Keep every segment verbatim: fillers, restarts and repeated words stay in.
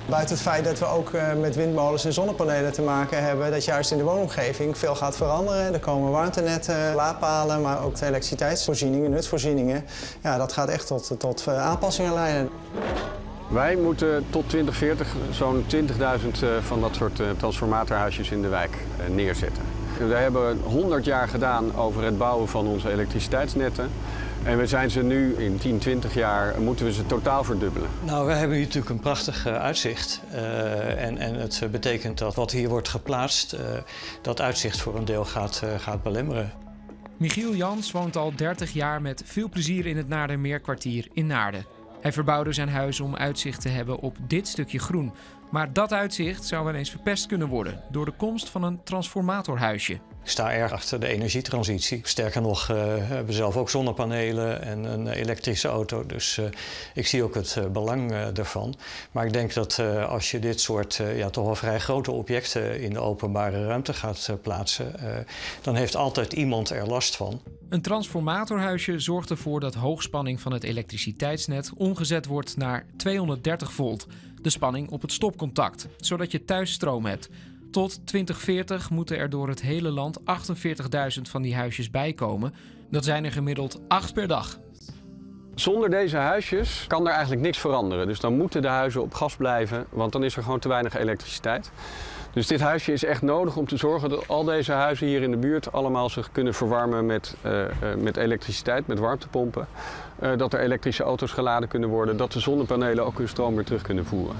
Buiten het feit dat we ook met windmolens en zonnepanelen te maken hebben, dat juist in de woonomgeving veel gaat veranderen. Er komen warmtenetten, laadpalen, maar ook de elektriciteitsvoorzieningen, nutsvoorzieningen. Ja, dat gaat echt tot, tot aanpassingen leiden. Wij moeten tot twintig veertig zo'n twintigduizend van dat soort transformatorhuisjes in de wijk neerzetten. We hebben honderd jaar gedaan over het bouwen van onze elektriciteitsnetten. En we zijn ze nu in tien, twintig jaar moeten we ze totaal verdubbelen. Nou, we hebben hier natuurlijk een prachtig uh, uitzicht. Uh, en, en het betekent dat wat hier wordt geplaatst, uh, dat uitzicht voor een deel gaat, uh, gaat belemmeren. Michiel Jans woont al dertig jaar met veel plezier in het Naardermeerkwartier in Naarden. Hij verbouwde zijn huis om uitzicht te hebben op dit stukje groen. Maar dat uitzicht zou wel eens verpest kunnen worden door de komst van een transformatorhuisje. Ik sta erg achter de energietransitie. Sterker nog, uh, we hebben zelf ook zonnepanelen en een elektrische auto. Dus uh, ik zie ook het uh, belang uh, daarvan. Maar ik denk dat uh, als je dit soort uh, ja, toch wel vrij grote objecten in de openbare ruimte gaat uh, plaatsen, uh, dan heeft altijd iemand er last van. Een transformatorhuisje zorgt ervoor dat hoogspanning van het elektriciteitsnet omgezet wordt naar tweehonderddertig volt. De spanning op het stopcontact, zodat je thuis stroom hebt. Tot twintig veertig moeten er door het hele land achtenveertigduizend van die huisjes bijkomen. Dat zijn er gemiddeld acht per dag. Zonder deze huisjes kan er eigenlijk niks veranderen. Dus dan moeten de huizen op gas blijven, want dan is er gewoon te weinig elektriciteit. Dus dit huisje is echt nodig om te zorgen dat al deze huizen hier in de buurt allemaal zich kunnen verwarmen met, uh, uh, met elektriciteit, met warmtepompen. Uh, dat er elektrische auto's geladen kunnen worden, dat de zonnepanelen ook hun stroom weer terug kunnen voeren.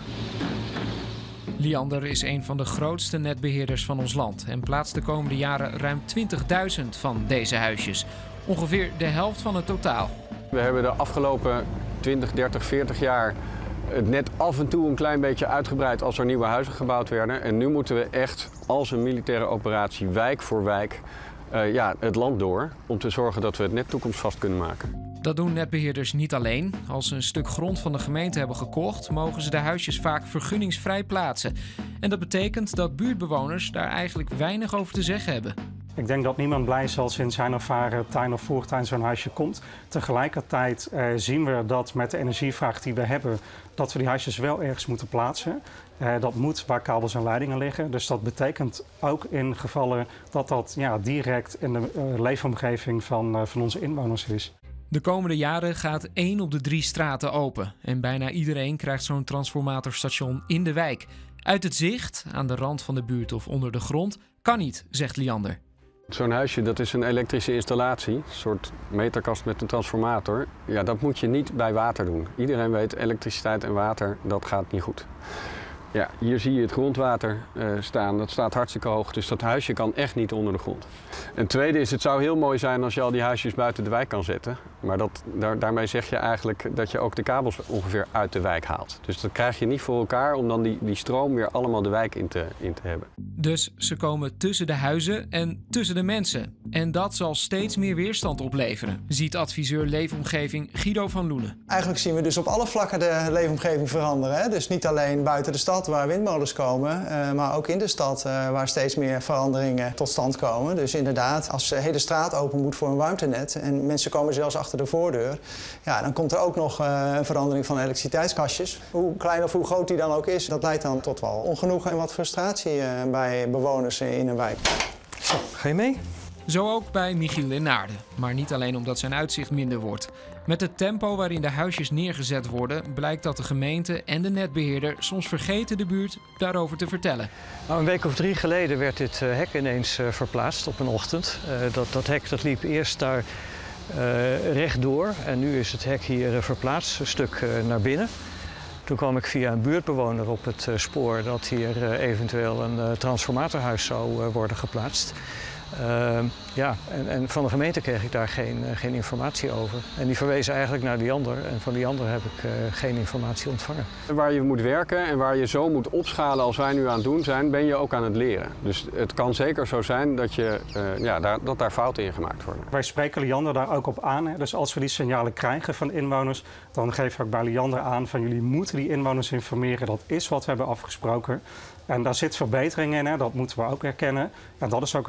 Liander is een van de grootste netbeheerders van ons land en plaatst de komende jaren ruim twintigduizend van deze huisjes. Ongeveer de helft van het totaal. We hebben de afgelopen twintig, dertig, veertig jaar het net af en toe een klein beetje uitgebreid als er nieuwe huizen gebouwd werden. En nu moeten we echt als een militaire operatie wijk voor wijk uh, ja, het land door om te zorgen dat we het net toekomstvast kunnen maken. Dat doen netbeheerders niet alleen. Als ze een stuk grond van de gemeente hebben gekocht, mogen ze de huisjes vaak vergunningsvrij plaatsen. En dat betekent dat buurtbewoners daar eigenlijk weinig over te zeggen hebben. Ik denk dat niemand blij is als in zijn of haar tuin of voortuin zo'n huisje komt. Tegelijkertijd eh, zien we dat met de energievraag die we hebben, dat we die huisjes wel ergens moeten plaatsen. Uh, dat moet waar kabels en leidingen liggen. Dus dat betekent ook in gevallen dat dat ja, direct in de uh, leefomgeving van, uh, van onze inwoners is. De komende jaren gaat één op de drie straten open. En bijna iedereen krijgt zo'n transformatorstation in de wijk. Uit het zicht, aan de rand van de buurt of onder de grond, kan niet, zegt Liander. Zo'n huisje, dat is een elektrische installatie, een soort meterkast met een transformator. Ja, dat moet je niet bij water doen. Iedereen weet, elektriciteit en water, dat gaat niet goed. Ja, hier zie je het grondwater uh, staan, dat staat hartstikke hoog, dus dat huisje kan echt niet onder de grond. En tweede is, het zou heel mooi zijn als je al die huisjes buiten de wijk kan zetten. Maar dat, daar, daarmee zeg je eigenlijk dat je ook de kabels ongeveer uit de wijk haalt. Dus dat krijg je niet voor elkaar om dan die, die stroom weer allemaal de wijk in te, in te hebben. Dus ze komen tussen de huizen en tussen de mensen. En dat zal steeds meer weerstand opleveren, ziet adviseur Leefomgeving Guido van Loenen. Eigenlijk zien we dus op alle vlakken de leefomgeving veranderen. Hè? Dus niet alleen buiten de stad waar windmolens komen, uh, maar ook in de stad uh, waar steeds meer veranderingen tot stand komen. Dus inderdaad, als de hele straat open moet voor een warmtenet en mensen komen zelfs achter de voordeur, ja, dan komt er ook nog uh, een verandering van elektriciteitskastjes. Hoe klein of hoe groot die dan ook is, dat leidt dan tot wel ongenoegen en wat frustratie uh, bij bewoners in een wijk. Zo, ga je mee? Zo ook bij Michiel in Naarden. Maar niet alleen omdat zijn uitzicht minder wordt. Met het tempo waarin de huisjes neergezet worden, blijkt dat de gemeente en de netbeheerder soms vergeten de buurt daarover te vertellen. Nou, een week of drie geleden werd dit uh, hek ineens uh, verplaatst op een ochtend. Uh, dat, dat hek dat liep eerst daar uh, rechtdoor en nu is het hek hier uh, verplaatst, een stuk uh, naar binnen. Toen kwam ik via een buurtbewoner op het uh, spoor dat hier uh, eventueel een uh, transformatorhuis zou uh, worden geplaatst. Uh, ja, en, en van de gemeente kreeg ik daar geen, uh, geen informatie over. En die verwezen eigenlijk naar die ander. En van die ander heb ik uh, geen informatie ontvangen. Waar je moet werken en waar je zo moet opschalen als wij nu aan het doen zijn, ben je ook aan het leren. Dus het kan zeker zo zijn dat, je, uh, ja, daar, dat daar fouten in gemaakt worden. Wij spreken Liander daar ook op aan. Hè. Dus als we die signalen krijgen van inwoners, dan geven we ook bij Liander aan van jullie moeten die inwoners informeren. Dat is wat we hebben afgesproken. En daar zit verbetering in, hè. Dat moeten we ook erkennen. En dat is ook het gesprek dat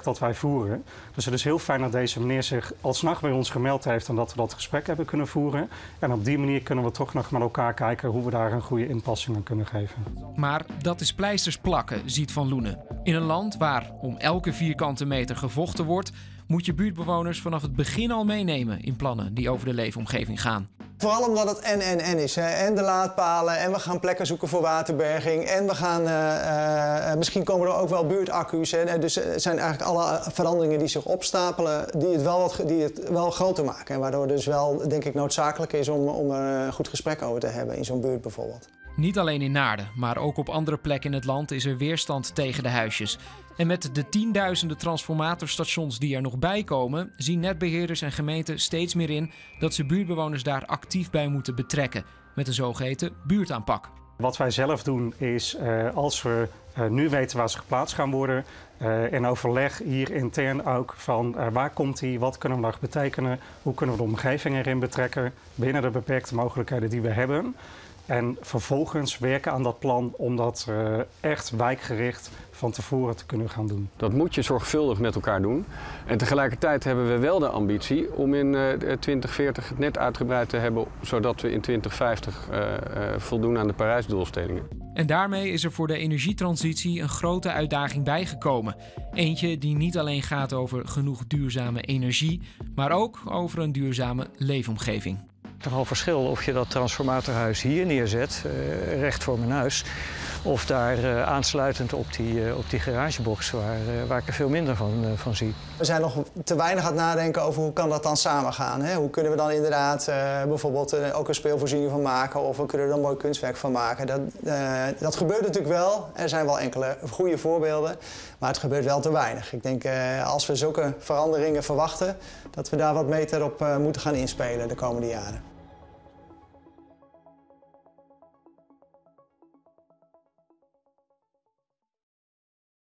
dat wij voeren. Dus het is heel fijn dat deze meneer zich alsnog bij ons gemeld heeft en dat we dat gesprek hebben kunnen voeren. En op die manier kunnen we toch nog met elkaar kijken hoe we daar een goede inpassing aan kunnen geven. Maar dat is pleisters plakken, ziet Van Loenen. In een land waar om elke vierkante meter gevochten wordt, moet je buurtbewoners vanaf het begin al meenemen in plannen die over de leefomgeving gaan. Vooral omdat het en en en is. Hè. En de laadpalen, en we gaan plekken zoeken voor waterberging. En we gaan, uh, uh, misschien komen er ook wel buurtaccu's. Hè. Dus er zijn eigenlijk alle veranderingen die zich opstapelen, die het wel, wat, die het wel groter maken. En waardoor het dus wel, denk ik, noodzakelijk is om, om er een goed gesprek over te hebben in zo'n buurt bijvoorbeeld. Niet alleen in Naarden, maar ook op andere plekken in het land is er weerstand tegen de huisjes. En met de tienduizenden transformatorstations die er nog bij komen, zien netbeheerders en gemeenten steeds meer in dat ze buurtbewoners daar actief bij moeten betrekken met een zogeheten buurtaanpak. Wat wij zelf doen is, uh, als we uh, nu weten waar ze geplaatst gaan worden, uh, in overleg hier intern ook van uh, waar komt die, wat kunnen we nog betekenen, hoe kunnen we de omgeving erin betrekken binnen de beperkte mogelijkheden die we hebben. En vervolgens werken aan dat plan om dat uh, echt wijkgericht van tevoren te kunnen gaan doen. Dat moet je zorgvuldig met elkaar doen. En tegelijkertijd hebben we wel de ambitie om in uh, twintig veertig het net uitgebreid te hebben, zodat we in twintig vijftig uh, uh, voldoen aan de Parijsdoelstellingen. En daarmee is er voor de energietransitie een grote uitdaging bijgekomen. Eentje die niet alleen gaat over genoeg duurzame energie, maar ook over een duurzame leefomgeving. Nogal verschil of je dat transformatorhuis hier neerzet, uh, recht voor mijn huis, of daar uh, aansluitend op die, uh, op die garagebox waar, uh, waar ik er veel minder van, uh, van zie. We zijn nog te weinig aan het nadenken over hoe kan dat dan samengaan. Hè? Hoe kunnen we dan inderdaad uh, bijvoorbeeld uh, ook een speelvoorziening van maken of we kunnen er een mooi kunstwerk van maken. Dat, uh, dat gebeurt natuurlijk wel. Er zijn wel enkele goede voorbeelden, maar het gebeurt wel te weinig. Ik denk uh, als we zulke veranderingen verwachten, dat we daar wat beter op uh, moeten gaan inspelen de komende jaren.